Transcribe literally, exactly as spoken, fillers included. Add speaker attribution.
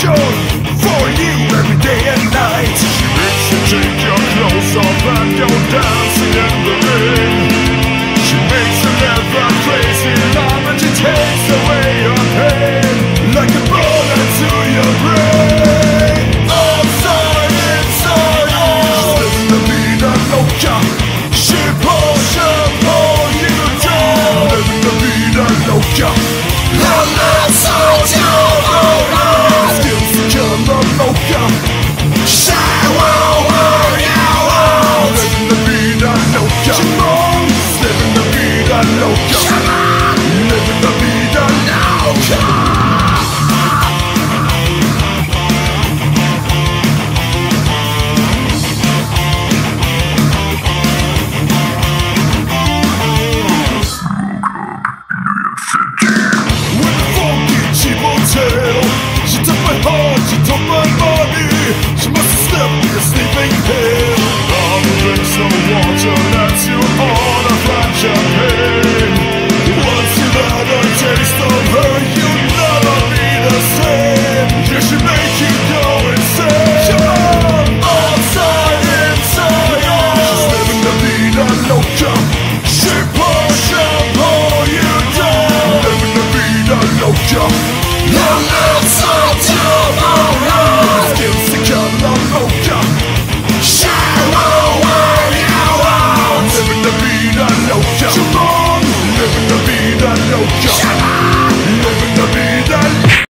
Speaker 1: passion for you every day and night. She makes you take your clothes off and go dancing in the ring. She makes you live a crazy life and she takes away your pain like a bullet to your brain. Outside, inside, oh, she's living the Vida Loca. She pulls you, pull you down. Living the Vida Loca. Her lips are too skills to kill the Loca. She will wear you out. Living the Vida Loca. She's living the Vida Loca. Living the Vida Loca. She took my heart, she took my body. She must have slept in a sleeping pill. I'll drink some water, that's you on a flat champagne. Once you've had a taste of her, you'll never be the same. Yeah, she make you go insane. Come on, outside, inside, oh, she's living the Vida Loca. She push and pull you down. Living the Vida Loca. Your lips are too